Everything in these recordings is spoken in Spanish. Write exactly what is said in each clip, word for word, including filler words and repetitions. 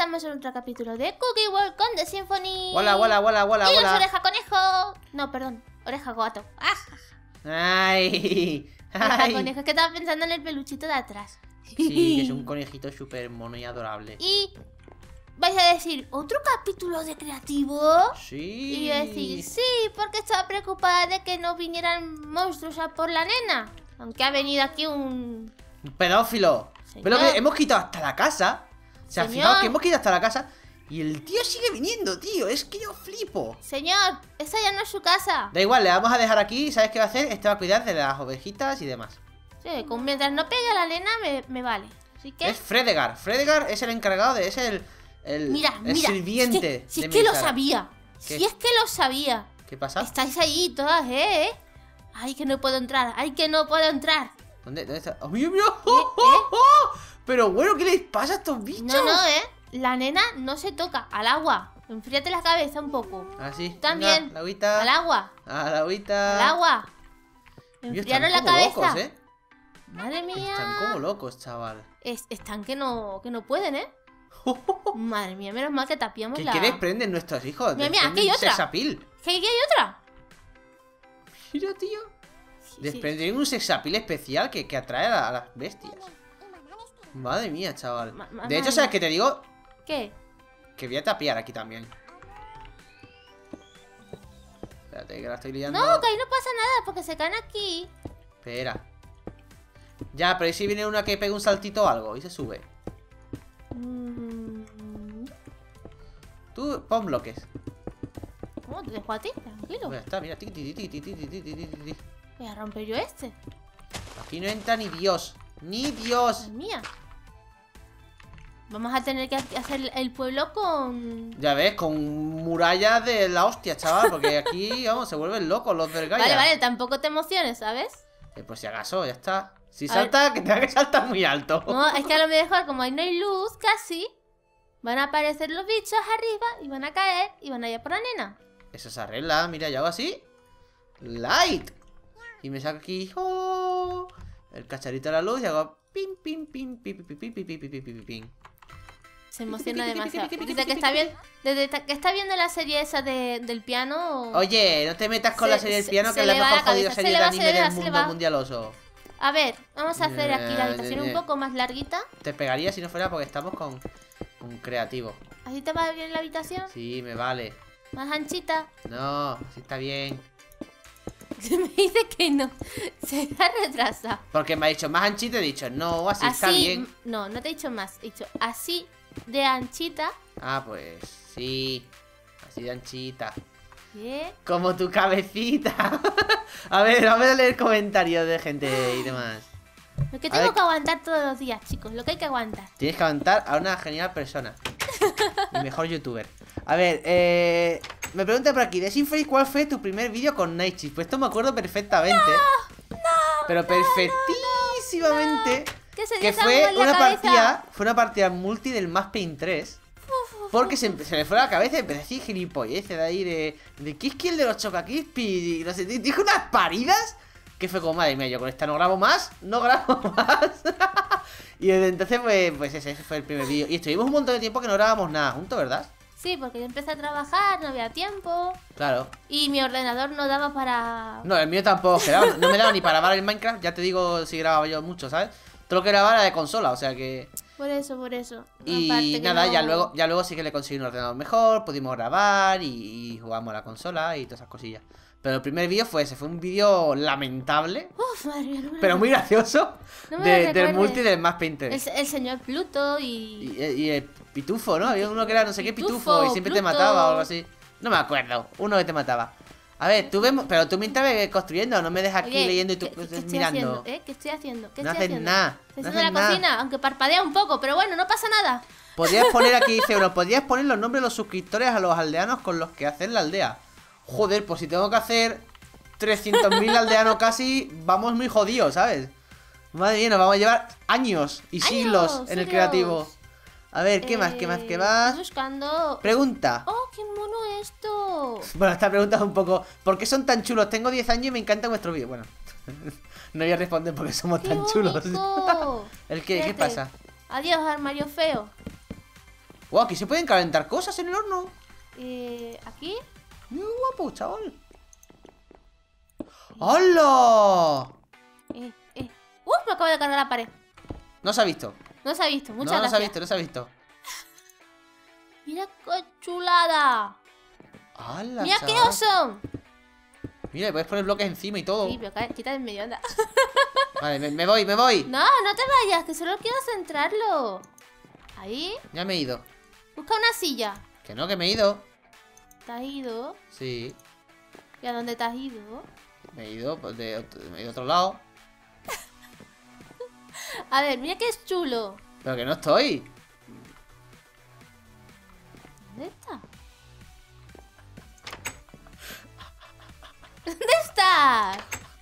estamos en otro capítulo de Cookie World con The Symphony. Hola, hola, hola, hola, y hola. los oreja conejo. No, perdón, oreja gato. ¡Ah! Ay, Oreja ay. conejo, es que estaba pensando en el peluchito de atrás. Sí, que es un conejito súper mono y adorable. Y vais a decir, ¿otro capítulo de creativo? Sí. Y yo decir, sí, porque estaba preocupada de que no vinieran monstruos a por la nena. Aunque ha venido aquí un... Un pedófilo. Señor. Pero que hemos quitado hasta la casa. Se ha Señor. fijado que hemos quitado hasta la casa. Y el tío sigue viniendo, tío. Es que yo flipo. Señor, esa ya no es su casa. Da igual, le vamos a dejar aquí. ¿Sabes qué va a hacer? Este va a cuidar de las ovejitas y demás. Sí, con, mientras no pegue a la nena me, me vale. Así que... Es Fredegar. Fredegar es el encargado de... Es el... El, Mira, el mira, sirviente. Si es que, si de es que lo Mizara. sabía. ¿Qué? Si es que lo sabía. ¿Qué pasa? Estáis ahí todas, ¿eh? Ay, que no puedo entrar. Ay, que no puedo entrar. ¿Dónde, dónde está? ¡Oh, mira, mira! ¡Oh, oh, oh! Pero bueno, ¿qué les pasa a estos bichos? No, no, ¿eh? La nena no se toca. Al agua. Enfríate la cabeza un poco. Así. También. Venga, la agüita. Al agua. A la agüita. Al agua. Mira, Enfriaros están la como cabeza. locos, ¿eh? Madre mía. Están como locos, chaval. Es- están que no, que no pueden, ¿eh? Madre mía, menos mal que tapiamos ¿Qué, la... ¿Qué desprenden nuestros hijos? Mira, mira, aquí Desprenden hay otra. Sexapil. ¿Qué, qué hay otra? Mira, tío. Sí, sí. Desprenden un sexapil especial que, que atrae a, a las bestias. Madre mía, chaval. Ma- ma- De madre hecho, ¿sabes mía. qué te digo? ¿Qué? Que voy a tapiar aquí también. Espérate, que la estoy liando. No, que ahí no pasa nada porque se caen aquí. Espera. Ya, pero ¿y si viene una que pega un saltito o algo y se sube? Mm, Tú pon bloques. ¿Cómo te dejo a ti? Tranquilo. Pues ya está, mira. Tiqui, tiqui, tiqui, tiqui, tiqui, tiqui, tiqui. Voy a romper yo este. Aquí no entra ni Dios. Ni Dios. Madre mía. Vamos a tener que hacer el pueblo con... Ya ves, con murallas de la hostia, chaval. Porque aquí, vamos, se vuelven locos los del Gaia. Vale, vale, tampoco te emociones, ¿sabes? Eh, pues si acaso, ya está. Si A salta, que tenga que saltar muy alto. No, es que a lo mejor como ahí no hay luz casi, van a aparecer los bichos arriba y van a caer y van a ir por la nena. Eso se arregla, mira, yo hago así. Light. Y me saco aquí oh, el cacharrito de la luz y hago pim, pim, pim, pim, pim, pim, pim, pim, pim, pim, pim, pim. Se emociona demasiado. Dice que está bien, desde que está viendo la serie esa de, del piano. Oye, no te metas con Se- la serie del se- piano, se que es la le va mejor la cabeza, jodida se serie le de va, anime se le va, del se le mundo va. mundialoso. A ver, vamos a hacer aquí la Eh, habitación un eh, poco más larguita. Te pegaría si no fuera porque estamos con un creativo. ¿Así te va bien la habitación? Sí, me vale. Más anchita. No, así está bien. Me dice que no. Se ha retrasado. Porque me ha dicho más anchito y he dicho, no, así, está Así. bien. No, no te he dicho más. He dicho así de anchita. Ah, pues sí. Así de anchita. ¿Qué? Como tu cabecita. A ver, vamos a leer comentarios de gente y demás. Lo que A tengo ver. que aguantar todos los días, chicos. Lo que hay que aguantar. Tienes que aguantar a una genial persona. Y mejor youtuber. A ver, eh... me pregunta por aquí, de Symphony, ¿cuál fue tu primer vídeo con Nightshade? Pues esto me acuerdo perfectamente. No, Pero perfectísimamente. ¿Qué se Que dio fue en la una cabeza? partida. Fue una partida multi del Max Payne tres. Porque se, empe- se me fue a la cabeza y empecé a decir gilipolleces de ahí de. De Kiski el de los Chocaquispi. Y no sé, di- dije unas paridas. Que fue como, madre mía, yo con esta no grabo más. No grabo más. Y desde entonces, pues, pues ese, ese fue el primer vídeo. Y estuvimos un montón de tiempo que no grabamos nada juntos, ¿verdad? Sí, porque yo empecé a trabajar, no había tiempo. Claro. Y mi ordenador no daba para... No, el mío tampoco que daba, no me daba ni para grabar el Minecraft. Ya te digo si grababa yo mucho, ¿sabes? Todo lo que grababa era de consola, o sea que. Por eso, por eso. Y Aparte que nada, no- ya luego ya luego sí que le conseguí un ordenador mejor, pudimos grabar y, y jugamos a la consola y todas esas cosillas. Pero el primer vídeo fue ese, fue un vídeo lamentable, Uf, madre mía, no me pero lo- muy gracioso, No me de- lo del recuerdes. multi del Max Payne el, tres. el señor Pluto y... Y, y el pitufo, ¿no? Había uno que era no sé qué pitufo, Pitufo, y siempre te Pluto. mataba o algo así. No me acuerdo, uno que te mataba. A ver, tú vemos, pero tú mientras ves construyendo, no me dejas aquí Oye, leyendo y tú ¿qué, qué estés estoy mirando. haciendo? ¿Eh? ¿Qué estoy haciendo? ¿Qué No estoy haces haciendo? nada, Estoy no haciendo haces la nada. cocina, aunque parpadea un poco, pero bueno, no pasa nada. Podrías poner aquí, dice uno, podrías poner los nombres de los suscriptores a los aldeanos con los que hacer la aldea. Joder, pues si tengo que hacer trescientos mil aldeanos casi, vamos muy jodidos, ¿sabes? Madre mía, nos vamos a llevar años y ¡Años! siglos en el ¡Siglos! creativo. A ver, ¿qué más? ¿Qué más? ¿Qué Eh, más? estoy buscando... Pregunta. ¡Oh, qué mono esto! Bueno, esta pregunta es un poco, ¿por qué son tan chulos? Tengo diez años y me encanta vuestro vídeo. Bueno, no voy a responder porque somos ¡Qué tan chulos. bonito! ¿El qué? ¿Qué Fíjate. pasa? Adiós, armario feo. Wow, aquí se pueden calentar cosas en el horno. Eh, ¿Aquí? Muy guapo, chaval. ¡Hola! Eh, eh. ¡Uf! Me acabo de cargar la pared. No se ha visto. No se ha visto, muchas No, no gracias. se ha visto, no se ha visto. Mira qué chulada. ¡Hala, Mira qué chaval! oso. Mira, le puedes poner bloques encima y todo. Sí, pero ca- quita el medio, anda. Vale, me, me voy, me voy. No, no te vayas, que solo quiero centrarlo. Ahí. Ya me he ido. Busca una silla. Que no, que me he ido. ¿Te has ido? Sí, ¿Y a dónde te has ido? me he ido pues, de, otro- me he ido a otro lado. A ver, mira que es chulo. Pero que no estoy. ¿Dónde está? ¿Dónde estás?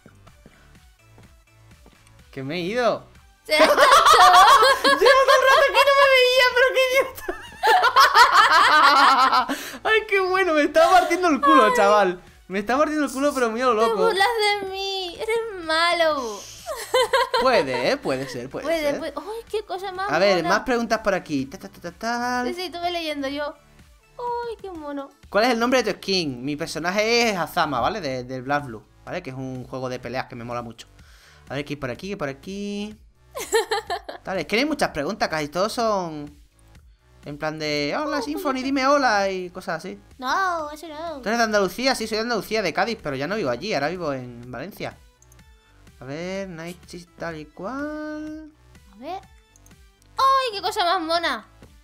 Que me he ido. ¿Se está? Llevo todo el rato que no me veía, pero qué idiota. Ay, qué bueno, me estaba partiendo el culo, chaval. Me está partiendo el culo, pero muy a lo Te loco. burlas de mí. Eres malo. Puede, ¿eh? Puede ser, puede, Puede, ser. puede. ¡Ay, qué cosa más A ver, mona! más preguntas por aquí. Ta, ta, ta, ta, ta. Sí, sí, estuve leyendo yo. ¡Ay, qué mono! ¿Cuál es el nombre de tu skin? Mi personaje es Azama, ¿vale? De, del Black Blue, ¿vale? Que es un juego de peleas que me mola mucho. A ver, ¿qué hay por aquí? ¿Qué hay por aquí? Vale, es que no hay muchas preguntas, casi todos son... En plan de... Hola, Symphony, dime hola y cosas así. No, eso no. ¿Tú eres de Andalucía? Sí, soy de Andalucía, de Cádiz, pero ya no vivo allí, ahora vivo en Valencia. A ver, Night Cheese tal y cual... A ver. ¡Ay, qué cosa más mona!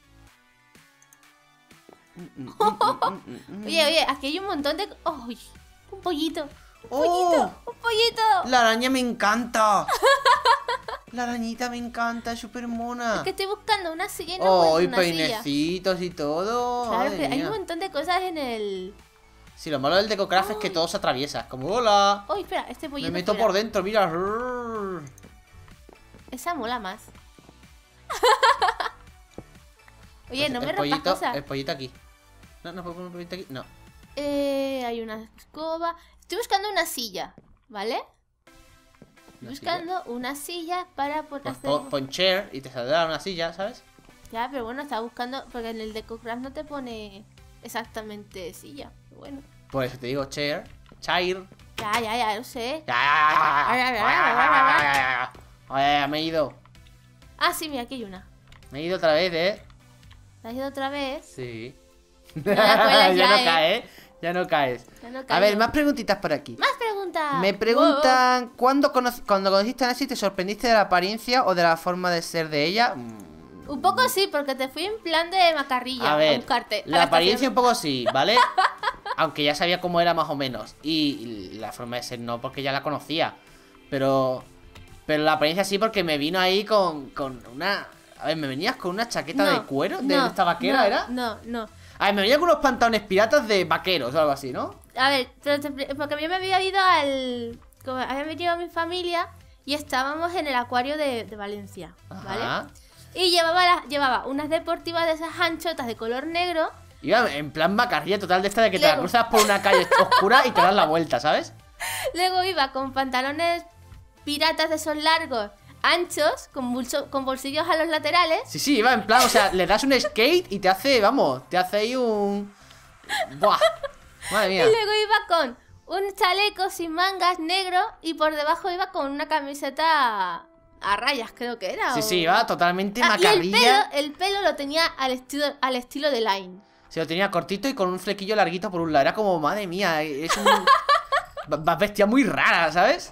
Mm, mm, mm, mm, mm, mm. Oye, oye, aquí hay un montón de... ¡Ay! Un pollito. Un ¡Oh! pollito. Un pollito. La araña me encanta. La arañita me encanta, es súper mona. Es que estoy buscando una silla y no Oh, y encuentro una silla. peinecitos y todo. Claro, Madre que hay mía. un montón de cosas en el... Sí, lo malo del Decocraft es que todo se atraviesa. Como, hola. ¡Ay, espera! Este pollito... Me meto fuera. por dentro, mira. Esa mola más. Oye, no el me rompas pollito, cosas. el pollito aquí. No, no puedo poner un pollito aquí. No. Eh, hay una escoba. Estoy buscando una silla, ¿vale? Una buscando una silla para poder Pues hacer... pon, pon chair y te saldrá una silla, ¿sabes? Ya, pero bueno, estaba buscando... Porque en el Decocraft no te pone exactamente silla. Pero bueno. Por eso te digo chair. Chair. Ya, ya, ya, lo sé. Ya, ya, ya, ya, ya, ya, ya, ya, ya, ya, ya, me he ido. Ah, sí, mira, aquí hay una. Me he ido otra vez, ¿eh? ¿Te has ido otra vez? Sí. No la cuelas ya ya, no ¿eh? caes, ya no caes. Ya no A caigo. ver, más preguntitas por aquí. Más preguntas. Me preguntan, ¿cuándo conoc- cuando conociste a Nancy te sorprendiste de la apariencia o de la forma de ser de ella? Mm, Un poco sí, porque te fui en plan de macarrilla A a, ver, buscarte. a la apariencia un estación. poco sí, ¿vale? Aunque ya sabía cómo era más o menos. Y la forma de ser no, porque ya la conocía. Pero pero la apariencia sí, porque me vino ahí con, con una... A ver, ¿me venías con una chaqueta No, de cuero? ¿De no, esta vaquera no, era? No, no. A ver, me venía con unos pantalones piratas de vaqueros o algo así, ¿no? A ver, pero te- porque yo me había ido al... Como había venido mi familia y estábamos en el acuario de, de Valencia, ¿vale? Ajá. Y llevaba, las, llevaba unas deportivas de esas anchotas de color negro. Iba en plan macarrilla total de esta de que te la Luego- cruzas por una calle oscura y te das la vuelta, ¿sabes? Luego iba con pantalones piratas de esos largos, anchos, con, bolso- con bolsillos a los laterales. Sí, sí, iba en plan, o sea, le das un skate y te hace, vamos, te hace ahí un... Buah, madre mía. Y luego iba con un chaleco sin mangas negro y por debajo iba con una camiseta a rayas, creo que era. Sí, o- sí, iba totalmente Ah, y el pelo, macarrilla. el pelo lo tenía al estilo, al estilo de Line. Se lo tenía cortito y con un flequillo larguito por un lado. Era como, madre mía, es un... Vas bestia muy rara, ¿sabes?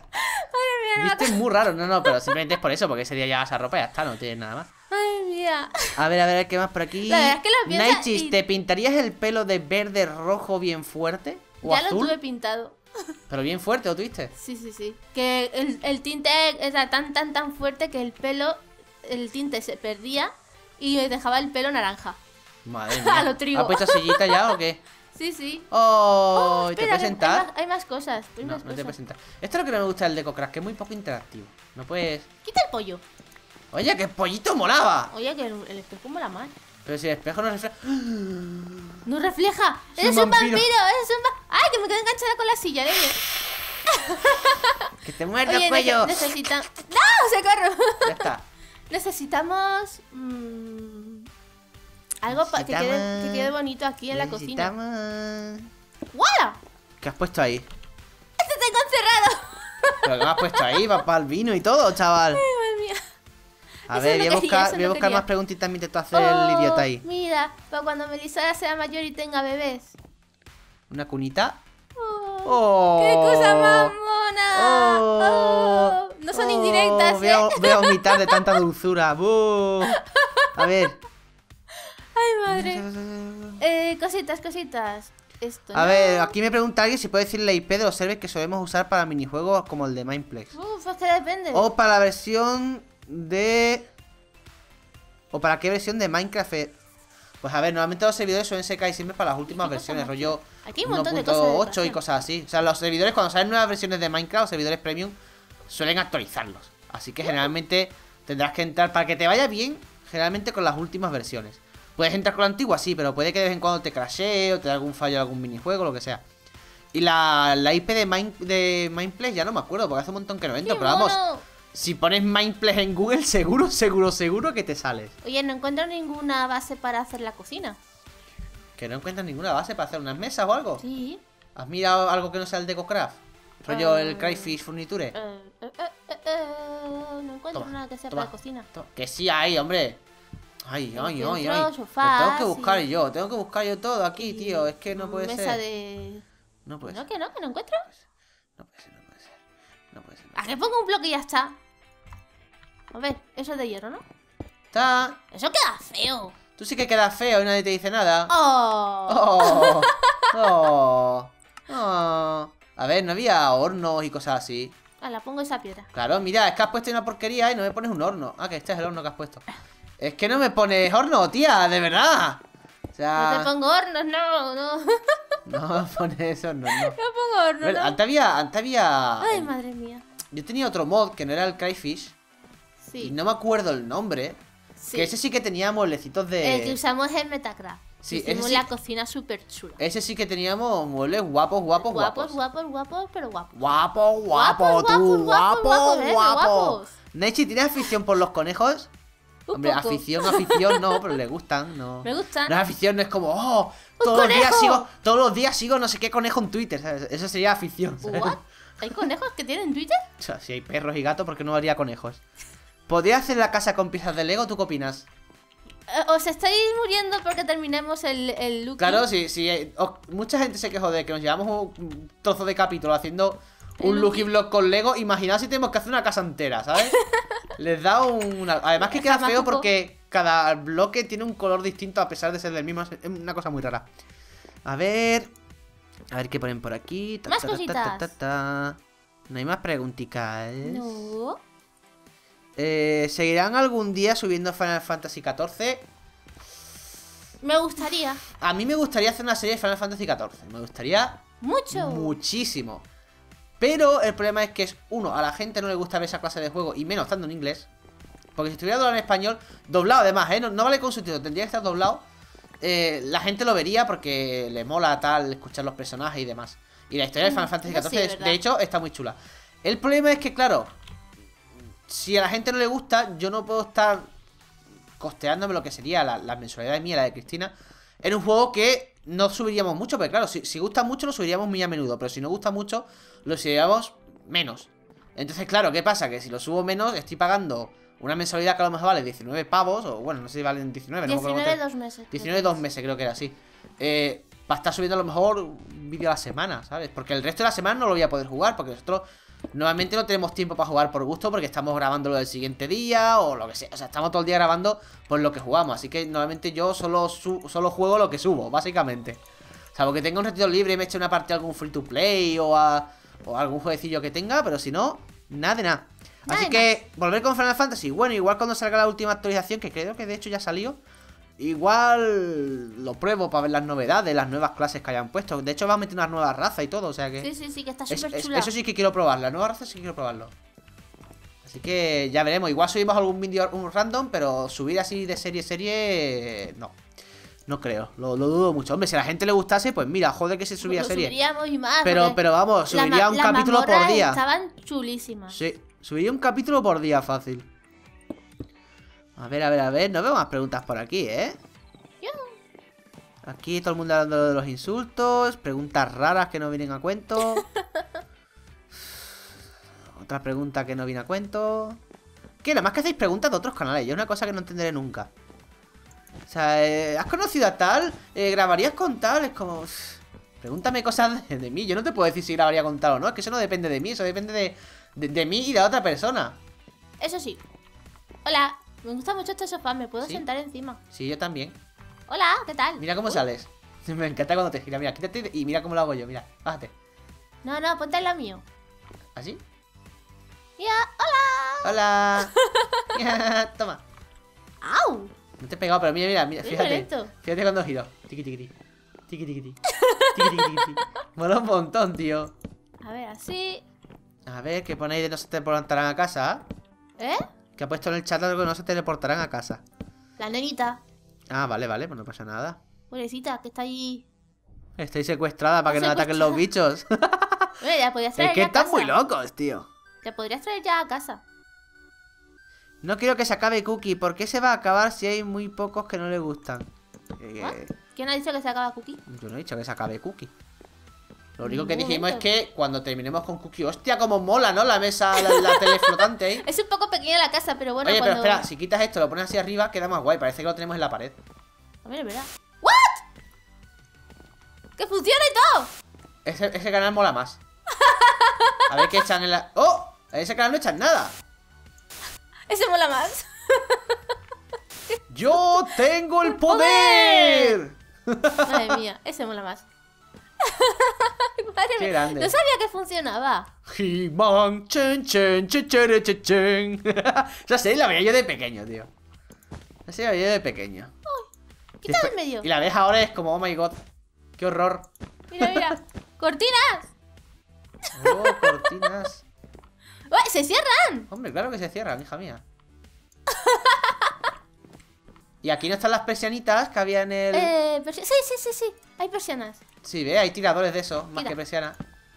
Viste muy raro. No, no, pero simplemente es por eso, porque ese día llevas esa ropa y ya está, no tienes nada más. Ay, mía. A ver, a ver, ¿qué más por aquí? La verdad es que lo piensas Nightchis, y- ¿te pintarías el pelo de verde rojo bien fuerte? ¿O Ya lo azul? tuve pintado. Pero bien fuerte, ¿o tuviste? Sí, sí, sí. Que el, el tinte era tan, tan, tan fuerte que el pelo, el tinte se perdía y me dejaba el pelo naranja. Madre mía. A lo trigo. ¿Has puesto sillita ya o qué? Sí, sí. Oh, ¿y ¿te espera, puedes que hay sentar? más, hay más cosas. hay No, más no te cosas. puedes sentar. Esto es lo que no me gusta del Decocraft, que es muy poco interactivo. No puedes... Quita el pollo. Oye, que el pollito molaba. Oye, que el, el espejo mola más. Pero si el espejo no refleja... No refleja. Soy Eres un un vampiro. vampiro. Eres un va- Ay, que me quedo enganchada con la silla, de Que te muerde Oye, el cuello. necesitamos... ¡No! ¡Se corro! Ya está. Necesitamos... mm, Algo pa- que, quede, que quede bonito aquí en la cocina. Necesitamos... ¡Wala! ¿Qué has puesto ahí? ¡Este tengo encerrado! ¿Pero qué me has puesto ahí? Va para el vino y todo, chaval. Ay, madre mía. A Eso ver, no voy a quería, buscar, eso voy a no buscar quería. más preguntitas mientras tú haces el Oh, idiota ahí. Mira, para cuando Melisara sea mayor y tenga bebés. ¿Una cunita? Oh, ¡Oh! ¡Qué cosa más mona! ¡Oh! Oh, no son Oh, indirectas, voy, a, ¿eh? voy a vomitar de tanta dulzura. ¡Buh! A ver. Ay, madre. Eh, cositas, cositas. Esto, A ¿no? ver, aquí me pregunta alguien si puede decir la I P de los servers que solemos usar para minijuegos como el de Mineplex. Uf, es que depende. O para la versión de... O para qué versión de Minecraft. es- Pues a ver, normalmente los servidores suelen ser casi siempre para las últimas ¿Qué versiones, pasa? rollo Aquí hay un montón de cosas de uno punto ocho y decoración. cosas así. O sea, los servidores cuando salen nuevas versiones de Minecraft, los servidores premium, suelen actualizarlos. Así que generalmente tendrás que entrar para que te vaya bien, generalmente con las últimas versiones. Puedes entrar con la antigua, sí, pero puede que de vez en cuando te crashee o te dé algún fallo en algún minijuego, lo que sea. Y la, la I P de, Mine, de Mineplex ya no me acuerdo, porque hace un montón que no entro, ¡Qué pero vamos, mono! si pones Mineplex en Google, seguro, seguro, seguro que te sales. Oye, no encuentro ninguna base para hacer la cocina. Que no encuentras ninguna base para hacer unas mesas o algo. Sí. ¿Has mirado algo que no sea el DecoCraft? Rollo Eh, el Cryfish Furniture. Eh, eh, eh, eh, eh, no encuentro Toma, nada que sea toma. para la cocina. To- Que sí hay, hombre. Ay, ay, ay, Encuentro ay. sofás, Lo tengo que buscar sí. yo, tengo que buscar yo todo aquí, Y tío. Es que no puede mesa ser. de... No puede No, ser. que no, que no encuentro. No puede ser, no puede ser. No puede ser. no ¿A puede qué pongo un bloque y ya está? A ver, eso es de hierro, ¿no? ser. Está. Eso queda feo. Tú sí que quedas feo y nadie te dice nada. Oh. Oh. Oh. Oh. A ver, no había hornos y cosas así. Ah, la pongo esa piedra. Claro, mira, es que has puesto una porquería y no me pones un horno. Ah, que este es el horno que has puesto. Es que no me pones horno, tía, de verdad. O No sea, te pongo hornos, no, no. No no me pones horno, no. pongo A hornos, ver, no. antes había, antes había... Ay, madre mía. Yo tenía otro mod que no era el Cryfish. Sí. Y no me acuerdo el nombre. sí. Que ese sí que tenía mueblecitos de... El que usamos es Metacraft. Sí, Hicimos ese sí- la cocina súper chula. Ese sí que teníamos muebles guapos, guapos, Guapos, guapos. guapos, guapos, pero guapos. Guapo, guapo, Guapos, tú, guapos, guapo, guapos, guapos, ¿eh? guapo. Guapos. Nechi, ¿tienes afición por los conejos? Un Hombre, poco. afición, afición no, pero le gustan, no. Me gustan. No es afición, no es como, oh, ¡Un todos los días conejo! sigo, todos los días sigo no sé qué conejo en Twitter, ¿sabes? Eso sería afición, ¿sabes? ¿What? ¿Hay conejos que tienen Twitter? O sea, si hay perros y gatos, ¿por qué no haría conejos? ¿Podría hacer la casa con piezas de Lego? ¿Tú qué opinas? Eh, ¿Os estáis muriendo porque terminemos el, el look? Claro, sí, sí. eh, os- mucha gente se quejó de que nos llevamos un trozo de capítulo haciendo un El Lucky Lucky. Block con Lego. Imaginad si tenemos que hacer una casa entera, ¿sabes? Les da una... Además que queda Jamás feo poco. porque cada bloque tiene un color distinto a pesar de ser del mismo. Es una cosa muy rara. A ver... A ver qué ponen por aquí. Ta, Más ta, ta, ta, cositas. ta, ta. No hay más preguntitas. No. Eh, ¿Seguirán algún día subiendo Final Fantasy catorce? Me gustaría. A mí me gustaría hacer una serie de Final Fantasy catorce. Me gustaría Mucho. muchísimo. Pero el problema es que es, uno, a la gente no le gusta ver esa clase de juego, y menos estando en inglés. Porque si estuviera doblado en español, doblado además, ¿eh? No, no vale con subtítulos, tendría que estar doblado. Eh, la gente lo vería porque le mola tal, escuchar los personajes y demás. Y la historia de Final Mm, Fantasy eso sí, catorce, es- ¿verdad? de hecho, está muy chula. El problema es que, claro, si a la gente no le gusta, yo no puedo estar costeándome lo que sería la, la mensualidad mía, la de Cristina, en un juego que no subiríamos mucho, porque claro, si, si gusta mucho lo subiríamos muy a menudo, pero si no gusta mucho lo subiríamos menos. Entonces, claro, ¿qué pasa? Que si lo subo menos, estoy pagando una mensualidad que a lo mejor vale diecinueve pavos, o bueno, no sé si valen diecinueve, no me acuerdo diecinueve, cuánto es. dos meses. diecinueve, dos meses creo que era así. Eh, para estar subiendo a lo mejor un vídeo a la semana, ¿sabes? Porque el resto de la semana no lo voy a poder jugar, porque nosotros normalmente no tenemos tiempo para jugar por gusto, porque estamos grabándolo del siguiente día o lo que sea. O sea, estamos todo el día grabando por lo que jugamos. Así que normalmente yo solo, su- solo juego lo que subo, básicamente. Salvo que tenga un ratito libre y me eche una partida a algún free to play o a o a algún jueguecillo que tenga, pero si no, nada de nada. Nada Así de que, volver con Final Fantasy. Bueno, igual cuando salga la última actualización, que creo que de hecho ya salió, igual lo pruebo para ver las novedades, las nuevas clases que hayan puesto. De hecho, va a meter una nueva raza y todo, o sea que... Sí, sí, sí, que está es- súper es- chula. eso sí que quiero probarlo, la nueva raza sí que quiero probarlo. Así que ya veremos. Igual subimos algún vídeo un random, pero subir así de serie a serie... No. No creo, lo, lo dudo mucho. Hombre, si a la gente le gustase, pues mira, joder que se subía Lo serie. subiríamos y más. Pero, porque pero vamos, las subiría ma- un las capítulo por mazmorras día. Estaban chulísimas. Sí, subiría un capítulo por día fácil. A ver, a ver, a ver, no veo más preguntas por aquí, ¿eh? Yo Aquí todo el mundo hablando de los insultos. Preguntas raras que no vienen a cuento. Otra pregunta que no viene a cuento. ¿Qué? Nada más que hacéis preguntas de otros canales. Yo es una cosa que no entenderé nunca. O sea, eh, ¿has conocido a tal? Eh, ¿Grabarías con tal? Es como... uff, pregúntame cosas de, de mí. Yo no te puedo decir si grabaría con tal o no. Es que eso no depende de mí. Eso depende de, de, de mí y de la otra persona. Eso sí. Hola, me gusta mucho este sofá. ¿Me puedo ¿Sí? sentar encima? Sí, yo también. Hola, ¿qué tal? Mira cómo Uy. sales. Me encanta cuando te gira. Mira, quítate y mira cómo lo hago yo. Mira, bájate. No, no, ponte al lado mío. ¿Así? Ya, hola. Hola. Ya, toma. ¡Au! No te he pegado, pero mira, mira, mira. Muy Fíjate. violento. Fíjate cuando giro. Tiki, tiki, tiki. Tiki, tiki, tiki. Tiki, tiki, tiki, tiki. Mola un montón, tío. A ver, así. A ver, ¿qué ponéis de no se teleportarán a casa? ¿Eh? Que ha puesto en el chat algo que no se teleportarán a casa. La nenita. Ah, vale, vale, pues no pasa nada. Pobrecita, que está allí. Estoy secuestrada para que no me ataquen los bichos. Oye, la podrías traer Es que ya a están casa. muy locos, tío. La podrías traer ya a casa. No quiero que se acabe Cookie. ¿Por qué se va a acabar si hay muy pocos que no le gustan? Eh, ¿Ah? ¿Quién ha dicho que se acaba Cookie? Yo no he dicho que se acabe Cookie. Lo único En que ningún dijimos momento. es que cuando terminemos con Cookie... Hostia, como mola, ¿no? La mesa, la, la tele flotante ahí. Es un poco pequeña la casa, pero bueno, Oye, pero cuando... espera, si quitas esto, lo pones así arriba, queda más guay. Parece que lo tenemos en la pared. A ver, ¿verdad? ¿What? ¡Que funciona y todo! Ese, ese canal mola más. A ver qué echan en la... ¡Oh! En ese canal no echan nada. Ese mola más. ¡Yo tengo el poder! Madre mía, ese mola más. Madre Qué mía, grande. no sabía que funcionaba. He-Man, chen, chen, chen, chen, chen, chen. Ya sé, la veía yo de pequeño, tío. Esa la veía yo de pequeño. Quita Y del medio. Y la ves ahora es como, oh my god. Qué horror. Mira, mira. ¡Cortinas! Oh, cortinas. ¡Uy, se cierran! Hombre, claro que se cierran, hija mía. Y aquí no están las persianitas que había en el... Eh, persi- sí, sí, sí, sí. Hay persianas. Sí, ve, hay tiradores de eso, más Tira. que persianas.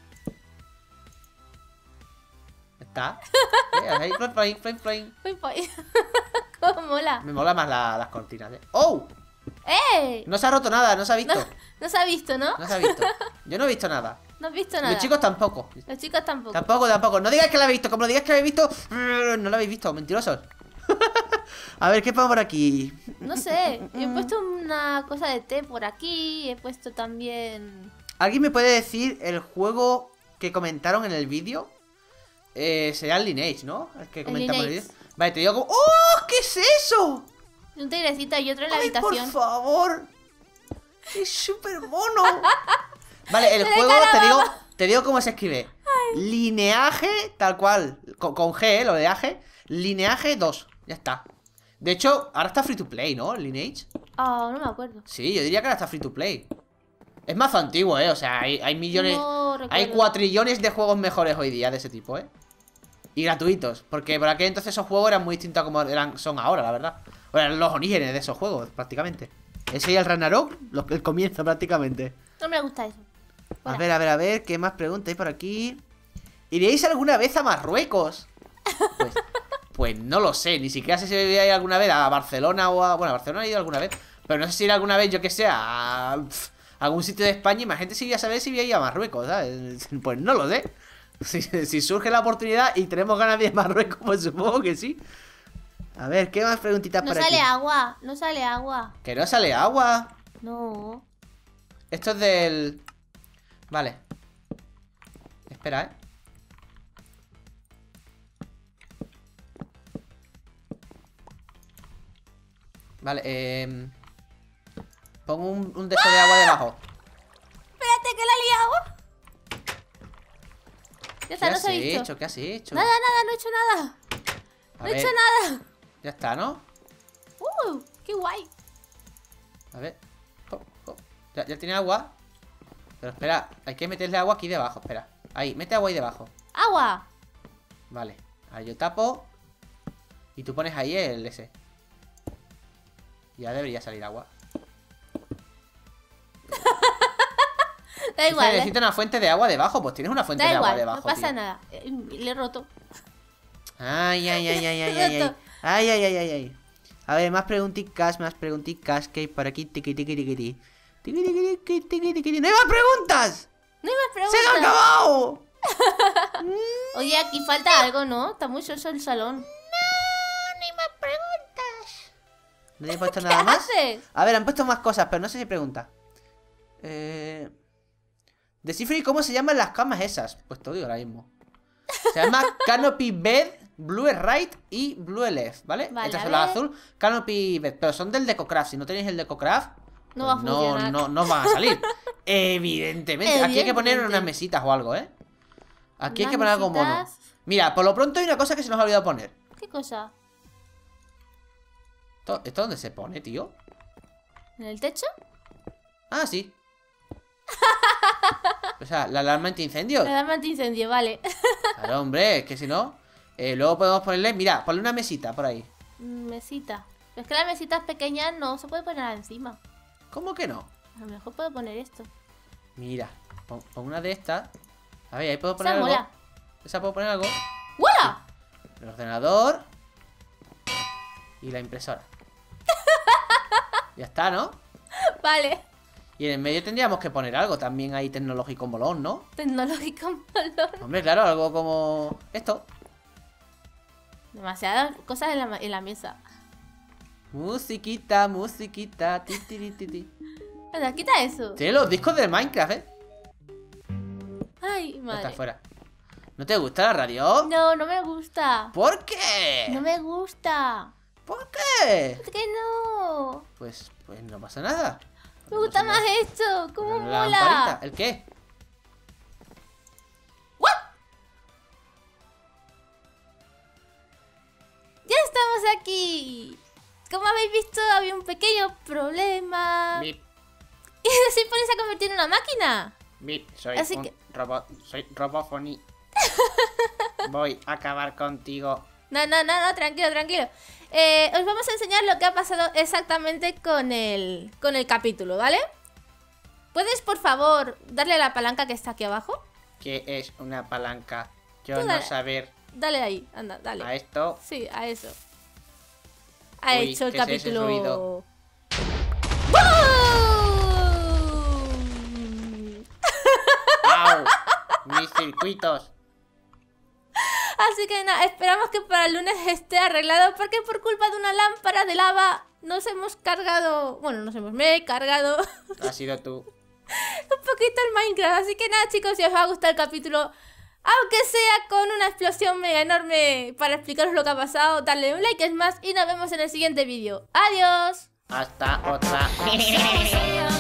Está. Ve, ahí, fling, fling, fling, fling. Uy, pues. ¡Cómo mola! Me mola más la- las cortinas, eh. ¡Oh! ¡Eh! No se ha roto nada, no se ha visto. No, no se ha visto, ¿no? No se ha visto. Yo no he visto nada. No has visto nada. Los chicos tampoco. Los chicos tampoco. Tampoco, tampoco. No digáis que la habéis visto. Como lo digáis que la habéis visto, no la habéis visto. Mentirosos. A ver, ¿qué pongo por aquí? No sé. Yo he puesto una cosa de té por aquí. He puesto también... ¿Alguien me puede decir el juego que comentaron en el vídeo? Eh, será el Lineage, ¿no? El que El comentamos en el Lineage. vídeo. Vale, te digo como... ¡Oh! ¿Qué es eso? Un tigrecito y otro en la ¡Ay, habitación. por favor! ¡Es súper mono! Vale, el Se le juego, cae la te digo, baba. te digo cómo se escribe. Lineaje, tal cual. Con, con G, ¿eh? Lo de Age. Lineaje dos. Ya está. De hecho, ahora está free to play, ¿no? El Lineage. Ah, no me acuerdo. Sí, yo diría que ahora está free to play. Es más antiguo, ¿eh? O sea, hay, hay millones... No hay recuerdo. cuatrillones de juegos mejores hoy día de ese tipo, ¿eh? Y gratuitos. Porque por aquel entonces esos juegos eran muy distintos a como eran, son ahora, la verdad. O eran los orígenes de esos juegos, prácticamente. Ese y el Ragnarok, lo- el comienzo, prácticamente. No me gusta eso. A Fuera. ver, a ver, a ver, ¿qué más preguntas hay por aquí? ¿Iríais alguna vez a Marruecos? Pues, pues no lo sé, ni siquiera sé si voy a ir alguna vez a Barcelona o a... Bueno, a Barcelona he ido alguna vez, pero no sé si ir alguna vez, yo que sé, a, pf, a algún sitio de España. Imagínate si voy a saber si voy a ir a Marruecos, ¿sabes? Pues no lo sé. Si, si surge la oportunidad y tenemos ganas de ir a Marruecos, pues supongo que sí. A ver, ¿qué más preguntitas No por sale aquí? agua. No sale agua. Que no sale agua. No. Esto es del... Vale. Espera, ¿eh? Vale, eh... pongo un, un de esto de agua debajo. Espérate que la he liado. Ya ¿Qué está, no has se ha visto. hecho? ¿Qué has hecho? Nada, nada, no he hecho nada. A No he ver, hecho nada. ya está, ¿no? Uh, qué guay. A ver. Oh, oh. Ya, ya tiene agua. Pero espera, hay que meterle agua aquí debajo, espera. Ahí, mete agua ahí debajo. Agua. Vale, ahí yo tapo. Y tú pones ahí el ese. Ya debería salir agua. Da Dice, igual. necesita una fuente de agua debajo. Pues tienes una fuente Da de agua igual, debajo, no pasa tío. nada. Eh, Le he roto. Ay, ay, ay, ay, ay, ay, ay. Ay, ay, ay, ay, ay. A ver, más preguntitas, más preguntitas que hay por aquí. Tiqui, tiqui, tiqui, tiqui. Tiqui, tiqui, tiqui, tiqui, tiqui. ¡No hay más preguntas! No hay más preguntas. ¡Se han acabado! Oye, aquí falta algo, ¿no? Está muy soso el salón. No, no hay más preguntas. ¿No hay puesto nada más? haces? A ver, han puesto más cosas, pero no sé si pregunta. Eh... Descifre cómo se llaman las camas esas. Pues te lo digo ahora mismo. Se llama Canopy Bed, Blue Right y Blue Left, ¿vale? Vale, Estas a son las ver. azul, Canopy Bed. Pero son del DecoCraft. Si no tenéis el DecoCraft, No va a pues no, funcionar. no, no van a salir. Evidentemente. Aquí hay que poner Evidentemente. unas mesitas o algo, ¿eh? Aquí hay Unas que poner algo mono. mesitas. Mira, por lo pronto hay una cosa que se nos ha olvidado poner. ¿Qué cosa? ¿Esto, ¿esto dónde se pone, tío? ¿En el techo? Ah, sí. O sea, la alarma antiincendios. La alarma antiincendio, vale. Claro, hombre, es que si no eh, luego podemos ponerle, mira, ponle una mesita por ahí. Mesita. Pero es que las mesitas pequeñas no se puede poner encima. ¿Cómo que no? A lo mejor puedo poner esto. Mira, pon, pon una de estas. A ver, ahí puedo poner Esa algo. mola. Esa puedo poner algo. ¡Hola! El ordenador. Y la impresora. Ya está, ¿no? Vale. Y en el medio tendríamos que poner algo también ahí tecnológico molón, ¿no? Tecnológico molón. Hombre, claro, algo como esto. Demasiadas cosas en la, ma- en la mesa. Musiquita, musiquita. Ti, ti, ti, ti, ti. Anda, quita eso. Tiene los discos de Minecraft, ¿eh? Ay, Ya está madre. fuera. ¿No te gusta la radio? No, no me gusta. ¿Por qué? No me gusta. ¿Por qué? ¿Por qué no? Pues, pues no pasa nada. Me gusta No más pasa esto. ¿Cómo nada. La lamparita. mola? ¿El qué? Ya estamos aquí. Como habéis visto, había un pequeño problema. Bip, Y se pones a convertir en una máquina. bip, soy Así un que- robot, soy Robofony. Voy a acabar contigo. No, no, no, no, tranquilo, tranquilo. Eh, os vamos a enseñar lo que ha pasado exactamente con el, con el capítulo, ¿vale? ¿Puedes, por favor, darle a la palanca que está aquí abajo? ¿Qué es una palanca? Yo Tú no dale. saber Dale ahí, anda, dale. a esto. Sí, a eso. Ha Uy, hecho el ¿qué es ese capítulo. ruido? ¡Boom! ¡Au! Mis circuitos. Así que nada, esperamos que para el lunes esté arreglado porque por culpa de una lámpara de lava nos hemos cargado, bueno, nos hemos, me he cargado un Ha sido tú. poquito el Minecraft. Así que nada, chicos, si os va a gustar el capítulo, aunque sea con una explosión mega enorme para explicaros lo que ha pasado, darle un like, es más, y nos vemos en el siguiente vídeo. ¡Adiós! Hasta otra. Adiós.